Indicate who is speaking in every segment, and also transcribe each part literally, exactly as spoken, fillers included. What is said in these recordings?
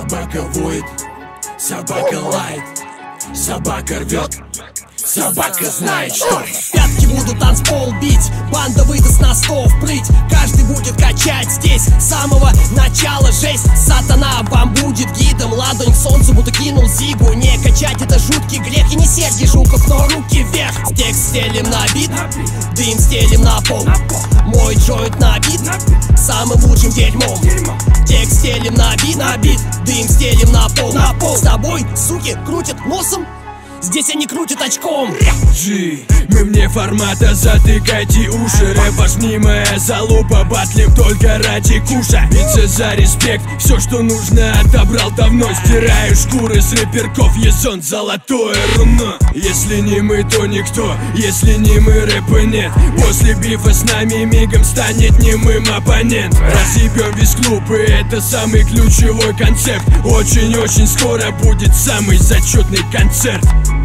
Speaker 1: Собака воет, собака лает, собака рвет, собака знает, что
Speaker 2: пятки будут танцпол бить, банда выдаст на стол вплыть. Каждый будет качать здесь с самого начала жесть. Сатана вам будет гидом, ладонь к солнцу будто кинул зигу. Не качать это жуткий грех, и не Сергей Жуков, но руки вверх. Текст стелим на бит, дым стелим на пол. Мой джойнт набит самым лучшим дерьмом. Текст стелим на бит, на бит, дым стелим на пол, на пол. С тобой, суки, крутят носом, здесь они крутят очком.
Speaker 3: G, мы вне формата, затыкайте уши. Рэп ваш мнимая залупа, батлим только ради куша. Биться за респект, все что нужно отобрал давно. Стираю шкуры с рэперков, езон золотое руно. Если не мы, то никто, если не мы, рэпа нет. После бифа с нами мигом станет немым оппонент. Разъебем весь клуб, и это самый ключевой концепт. Очень-очень скоро будет самый зачетный концерт.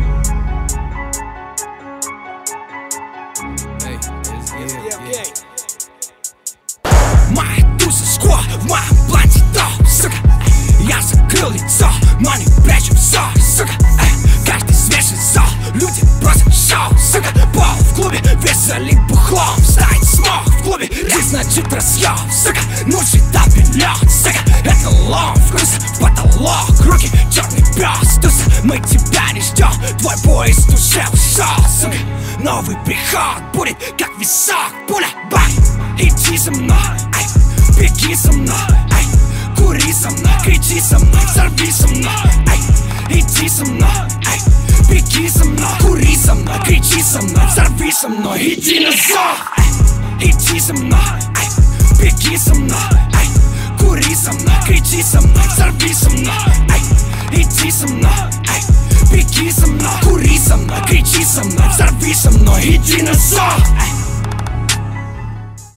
Speaker 4: Моя туса скво в моем платье, то, сука. Я закрыл лицо, но не прячу все, сука. Каждый свежий зал, люди просто шоу, сука. Пол в клубе, весь залит бухлом. Стоит смог в клубе, здесь значит разъем, сука. Нужен табелен, сука. Это лом, вкус в потолок. Руки, черный пес, туса. Мы тебя не ждем, твой поезд уже ушел, сука. Новый приход будет как висок, пуля, бай. Иди за мной, ай, беги за мной, ай, кури со мной, кричи со мной, взорви со мной, ай, иди со мной, ай, беги за мной, кури со мной, кричи со мной, взорви со мной, иди на зов, ай, иди за мной, ай, беги со мной, ай, кури со мной, кричи со мной, взорви со мной, ай, иди со мной, ай, беги со мной, кури со мной, кричи со мной, взорви со мной, иди на зов, ай.